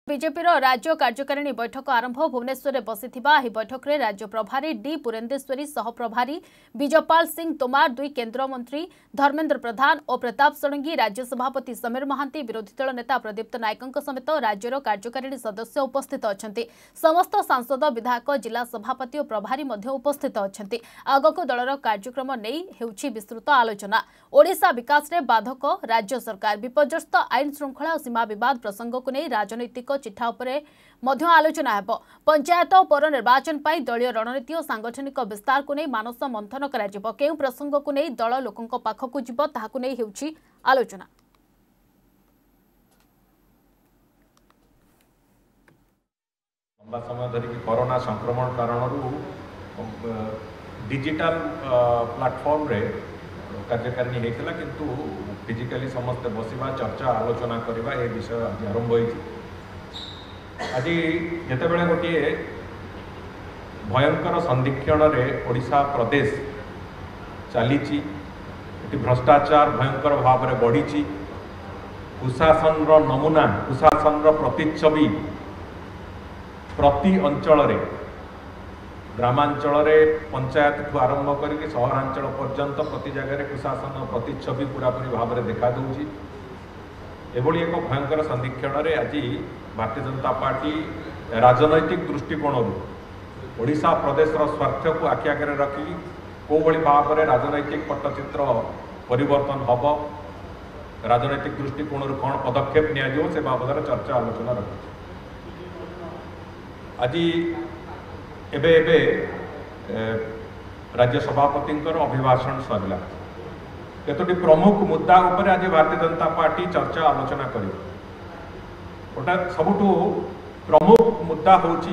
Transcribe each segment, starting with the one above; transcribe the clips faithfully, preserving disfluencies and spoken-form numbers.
BJP राज्य कार्यकारिणी बैठक आरंभ भुवनेश्वर में बसी बैठक में राज्य प्रभारी डी पुरेंदेश्वरी सह प्रभारी विजयपाल सिंह तोमार दुई केन्द्र मंत्री धर्मेन्द्र प्रधान और प्रताप षडंगी राज्य सभापति समीर महांती विरोधी दल नेता प्रदीप्त नायकों समेत राज्यर कार्यकारिणी सदस्य उपस्थित अच्छा। समस्त सांसद विधायक जिला सभापति और प्रभारी उपस्थित अच्छा। आगक दलर कार्यक्रम नहीं होउछि विस्तृत आलोचना। ओडिशा विकास में बाधक राज्य सरकार विपर्यस्त आईन श्रृंखला और सीमा बद प्रसंग को नहीं राजनैतिक चिठा उपरे मध्य आलोचना हेब। पंचायत और पौर निर्वाचन पर दलीय रणनीति और सांगठनिक विस्तार को नहीं मानस मंथन करा केउ प्रसंग को नहीं दल लोकों पाखकु जिवो ताहाकु नहीं हेउछि आलोचना। लंबा समय धरिक कोरोना संक्रमण कारण डिजिटल प्लेटफॉर्म रे कार्यकारिणी होता किंतु फिजिकली समस्ते बसवा चर्चा आलोचना करवा ए विषय आरंभ होती। आज जितेबाला गोटे भयंकर संदीक्षण रे ओडिशा प्रदेश चली भ्रष्टाचार भयंकर भाव में बढ़ी कुशासन नमूना कुशासन प्रतिच्छवि प्रति अंचल रे ग्रामांचल रे पंचायत ठू आरंभ करके सहरांचल पर्यंत प्रति जगह कुशासन प्रतिच्छवि पूरापूरी भाव में देखा दूची। एभली एक भयंकर संदीक्षण रे आज भारतीय जनता पार्टी राजनैतिक दृष्टिकोण ओडिशा प्रदेश स्वार्थ को आखि आगे रखी कौ भाव में राजनैतिक पट्टचित्र परिवर्तन हम राजनैतिक दृष्टिकोण कौन पदक्षेप नि से बाबद चर्चा आलोचना रखी। आज एबे एबे राज्य सभापति अभिभाषण सरला केतोटी प्रमुख मुद्दा उपर आज भारतीय जनता पार्टी चर्चा आलोचना कर गोटा सबुठु प्रमुख मुद्दा होची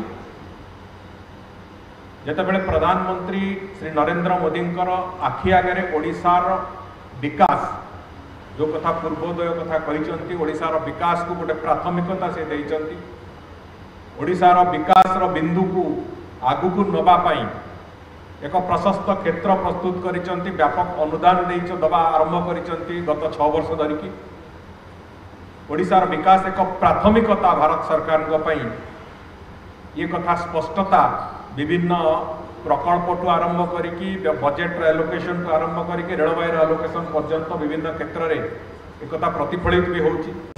जेतेबेले प्रधानमंत्री श्री नरेंद्र मोदी आखि आगे ओडिशार विकास जो कथा पूर्वोदय कथा कही ओडिशार विकास को गोटे प्राथमिकता से देइचंती ओडिशार विकास बिंदु को आगु को नबा पाई एक प्रशस्त क्षेत्र प्रस्तुत करिसंती व्यापक अनुदान देइछ दबा आरंभ करिसंती गत छह वर्ष धरिकी ओडिशार विकास एक प्राथमिकता भारत सरकार पई ये कथा स्पष्टता विभिन्न प्रकल्प ठू आरंभ करिकी बजेट एलोकेशन ठू आरंभ करिकी रेलवाई एलोकेशन पर्यंत विभिन्न क्षेत्र में एक कथा प्रतिफलित भी होउची।